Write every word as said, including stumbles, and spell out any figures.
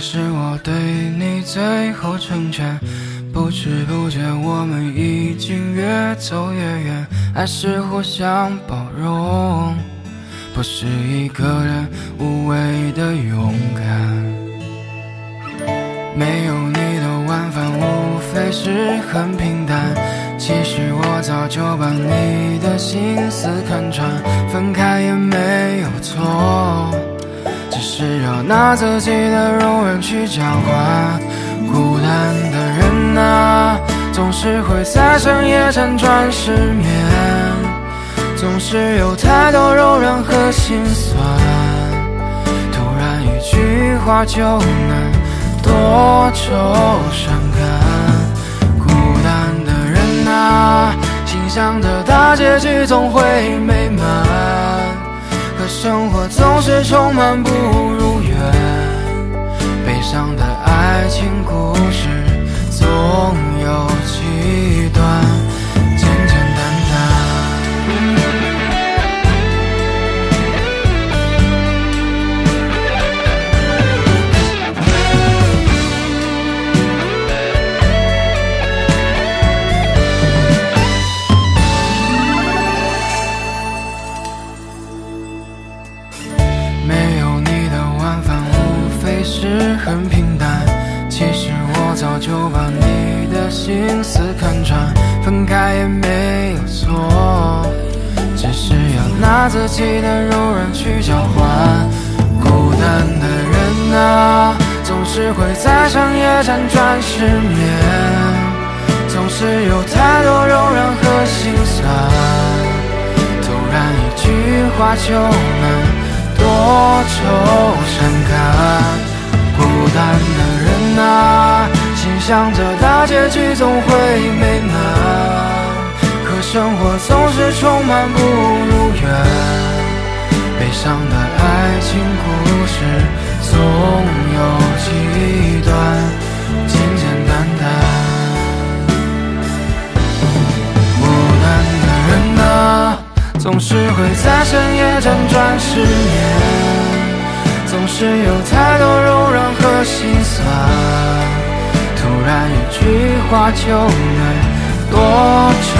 是我对你最后成全，不知不觉我们已经越走越远，爱是互相包容，不是一个人无谓的勇敢。没有你的晚饭无非是很平淡，其实我早就把你的心思看穿，分开也没有错，只是要拿自己的容忍去交换。孤单的人啊，总是会在深夜辗转失眠，总是有太多柔软和心酸，突然一句话就能多愁善感。孤单的人啊，心想着大结局总会美满，可生活总是充满不如愿，悲伤的爱情故事总有几段简简单单。没有你的晚饭无非是很平淡，其实我早就把你的心思看穿，分开也没有错，只是要拿自己的柔软去交换。孤单的人啊，总是会在深夜辗转失眠，总是有太多柔软和心酸，突然一句话就能多愁善感。孤单的人啊，心想着大结局总会美满，可生活总是充满不如愿，悲伤的爱情故事总有几段简简单单。孤单的人啊，总是会在深夜辗转失眠，总是有太多柔软和心酸，突然一句话就能多愁